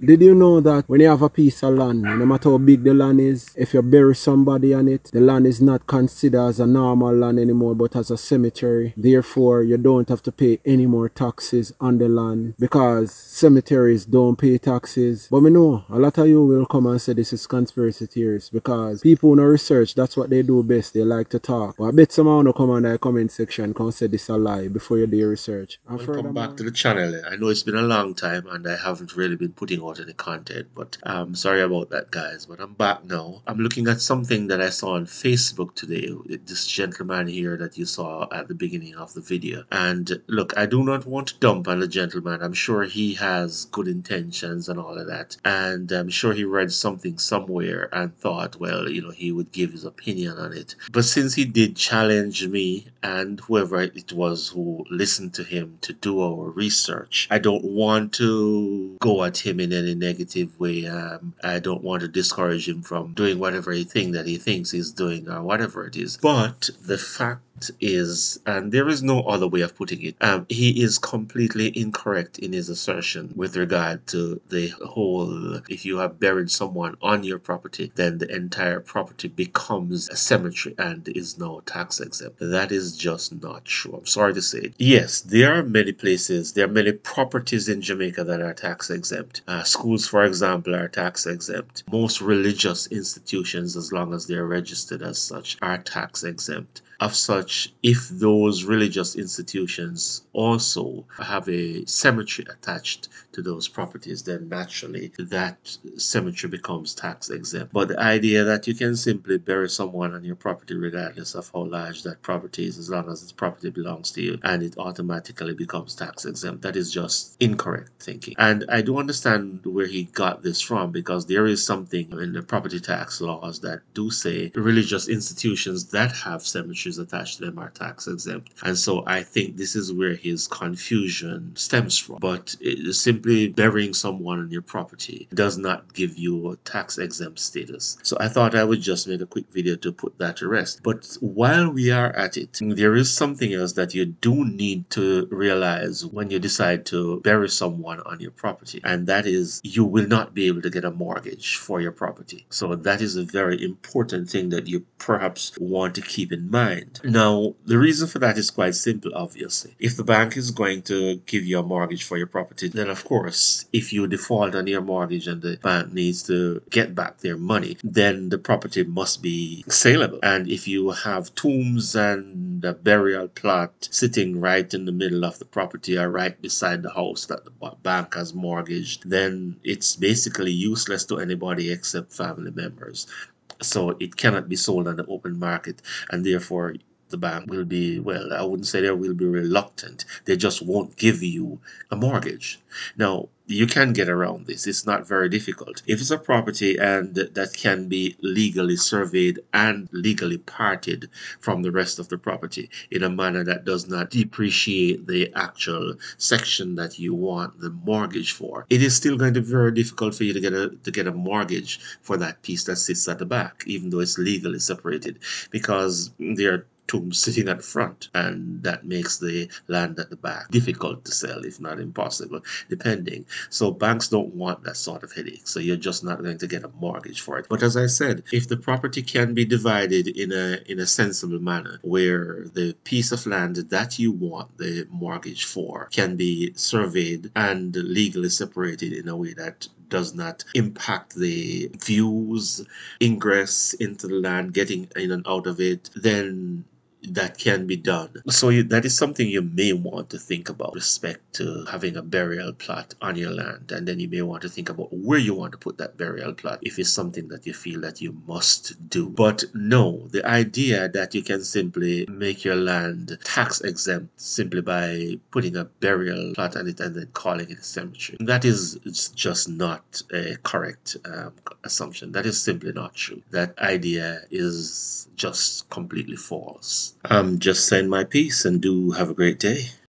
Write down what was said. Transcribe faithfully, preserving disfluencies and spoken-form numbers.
Did you know that when you have a piece of land, no matter how big the land is, if you bury somebody on it, the land is not considered as a normal land anymore, but as a cemetery. Therefore, you don't have to pay any more taxes on the land because cemeteries don't pay taxes. But me know, a lot of you will come and say this is conspiracy theories because people who know research, that's what they do best. They like to talk. But I bet someone will come on the comment section and say this a lie before you do your research. And Welcome back to the channel. I know it's been a long time and I haven't really been putting out any content, but I'm sorry about that, guys. But I'm back now. I'm looking at something that I saw on Facebook today. This gentleman here that you saw at the beginning of the video. And look, I do not want to dump on the gentleman. I'm sure he has good intentions and all of that. And I'm sure he read something somewhere and thought, well, you know, he would give his opinion on it. But since he did challenge me and whoever it was who listened to him to do our research, I don't want to go at him in any negative way. Um, I don't want to discourage him from doing whatever he thing that he thinks he's doing or whatever it is. But the fact is, and there is no other way of putting it, um, he is completely incorrect in his assertion with regard to the whole, if you have buried someone on your property, then the entire property becomes a cemetery and is now tax exempt. That is just not true. I'm sorry to say it. Yes, there are many places, there are many properties in Jamaica that are tax exempt. Uh, schools, for example, are tax exempt. Most religious institutions, as long as they're registered as such, are tax exempt. Of such, if those religious institutions also have a cemetery attached to those properties, then naturally that cemetery becomes tax exempt. But the idea that you can simply bury someone on your property regardless of how large that property is, as long as the property belongs to you, and it automatically becomes tax exempt, that is just incorrect thinking. And I do understand where he got this from, because there is something in the property tax laws that do say religious institutions that have cemeteries attached to them are tax exempt. And so I think this is where his confusion stems from. But it, simply burying someone on your property does not give you a tax exempt status. So I thought I would just make a quick video to put that to rest. But while we are at it, there is something else that you do need to realize when you decide to bury someone on your property, and that is you will not be able to get a mortgage for your property. So that is a very important thing that you perhaps want to keep in mind. Now, the reason for that is quite simple, obviously. If the bank is going to give you a mortgage for your property, then of course, if you default on your mortgage and the bank needs to get back their money, then the property must be saleable. And if you have tombs and a burial plot sitting right in the middle of the property or right beside the house that the bank has mortgaged, then it's basically useless to anybody except family members. So it cannot be sold on the open market, and therefore the bank will be, well, I wouldn't say they will be reluctant. They just won't give you a mortgage. Now, you can get around this. It's not very difficult. If it's a property and that can be legally surveyed and legally parted from the rest of the property in a manner that does not depreciate the actual section that you want the mortgage for, it is still going to be very difficult for you to get a to get a mortgage for that piece that sits at the back, even though it's legally separated, because there are tombs sitting at the front, and that makes the land at the back difficult to sell, if not impossible, depending. So banks don't want that sort of headache, so you're just not going to get a mortgage for it. But as I said, if the property can be divided in a in a sensible manner, where the piece of land that you want the mortgage for can be surveyed and legally separated in a way that does not impact the views, ingress into the land, getting in and out of it, then that can be done. So you, that is something you may want to think about with respect to having a burial plot on your land. And then you may want to think about where you want to put that burial plot if it's something that you feel that you must do. But no, the idea that you can simply make your land tax exempt simply by putting a burial plot on it and then calling it a cemetery, that is just not a correct um, assumption. That is simply not true. That idea is just completely false. I'm just saying my piece, and do have a great day.